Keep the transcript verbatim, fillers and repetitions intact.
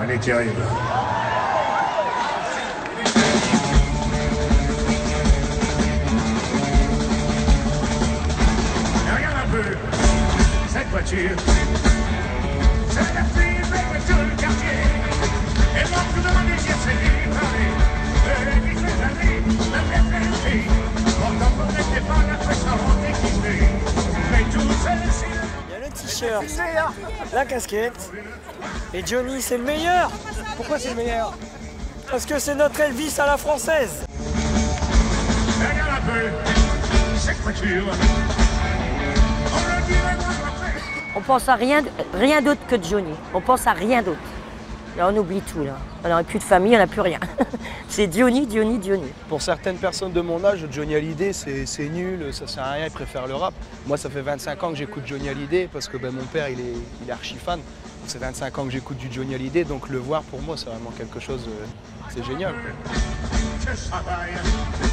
elle est terrible. Mais regarde un peu, cette voiture, c'est la plus belle voiture du quartier. Et moi, je vous demande de dire, c'est lui, parler. Euh, dix années, la fête est fille. Pourtant, on n'était pas notre restaurant équipé. Mais tout ceci... Il y a le t-shirt, la casquette, et Johnny c'est le meilleur. Pourquoi c'est le meilleur? Parce que c'est notre Elvis à la française. Regarde un peu cette voiture. On le dirait moi après. On pense à rien, rien d'autre que Johnny. On pense à rien d'autre. Là, on oublie tout, là. On n'a plus de famille, on n'a plus rien. C'est Johnny, Johnny, Johnny. Pour certaines personnes de mon âge, Johnny Hallyday, c'est nul, ça sert à rien, ils préfèrent le rap. Moi, ça fait vingt-cinq ans que j'écoute Johnny Hallyday parce que ben, mon père, il est, il est archi fan. C'est vingt-cinq ans que j'écoute du Johnny Hallyday, donc le voir, pour moi, c'est vraiment quelque chose, euh, c'est génial. Je travaille.